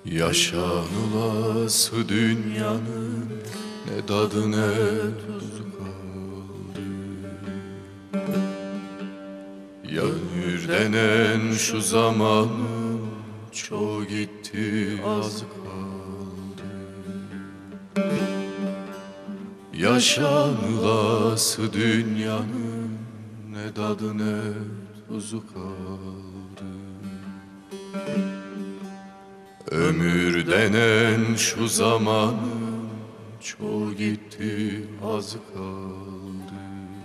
Yaşanılası dünyanın ne tadı ne tuzu kaldı. Ya ömür denen şu zamanın çoğu gitti, az kaldı. Yaşanılası dünyanın ne tadı ne tuzu kaldı. Ömür denen şu zamanın çoğu gitti, az kaldı.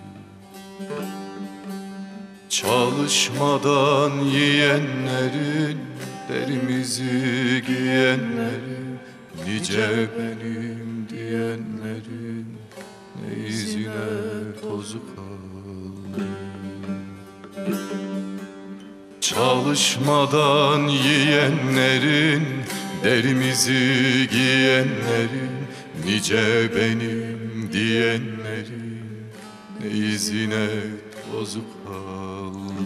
Çalışmadan yiyenlerin, derimizi giyenlerin, nice benim diyenlerin ne izine tozu kaldı. Çalışmadan yiyenlerin, derimizi giyenlerin, nice benim diyenlerin ne izine tozu kaldı.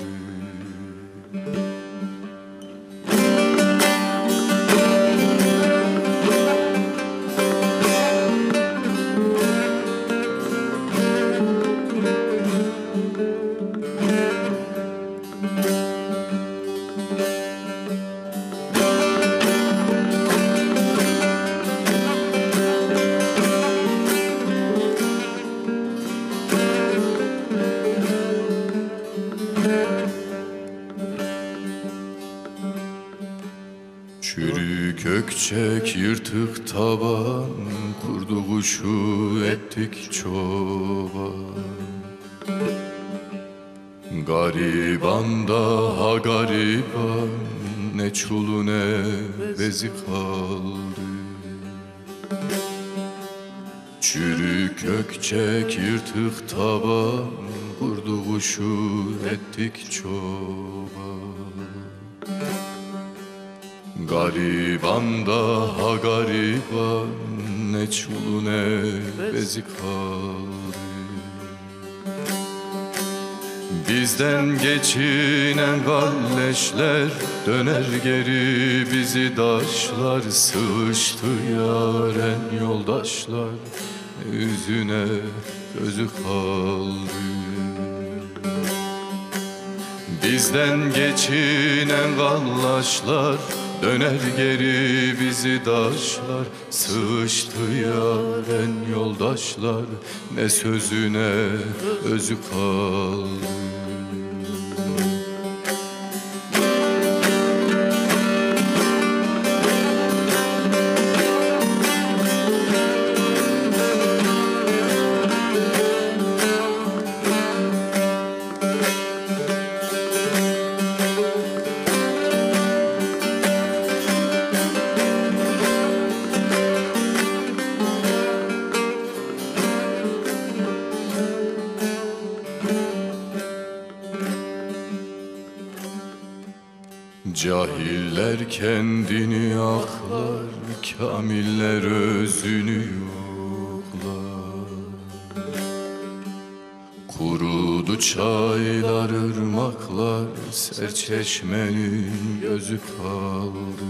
Çürük gökçek, yırtık taban, kurdu kuşu ettik çoban. Gariban daha gariban, ne çulu ne bezi kaldı. Çürük gökçek, yırtık taban, kurdu kuşu ettik çoban. Gariban daha gariban, ne çulu ne bezi kaldı. Bizden geçinen galleşler döner geri bizi daşlar. Sığıştı yaren yoldaşlar, yüzüne gözü kaldı. Bizden geçinen gallaşlar döner geri bizi daşlar. Sığıştı yaren yoldaşlar, ne sözüne özü kaldı. Cahiller kendini aklar, kamiller özünü yoklar. Kurudu çaylar, ırmaklar, serçeşmenin gözü kaldı.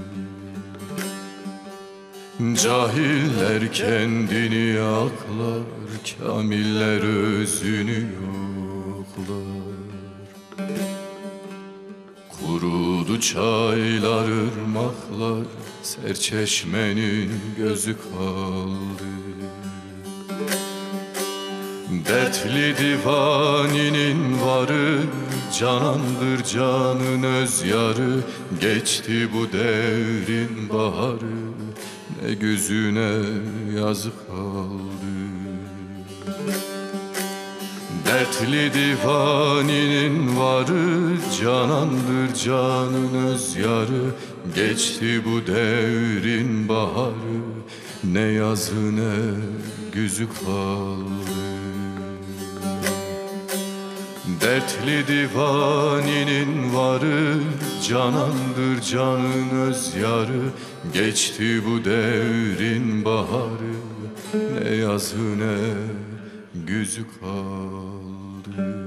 Cahiller kendini aklar, kamiller özünü yoklar. Kurudu çaylar, ırmaklar, serçeşmenin gözü kaldı. Dertli divaninin varı, canandır canın öz yarı. Geçti bu devrin baharı, ne gözüne yazı kaldı. Dertli divaninin varı, canandır canın öz yarı. Geçti bu devrin baharı, ne yazı ne güzü kaldı. Dertli divaninin varı, canandır canın öz yarı. Geçti bu devrin baharı, ne yazı ne güzü kaldı.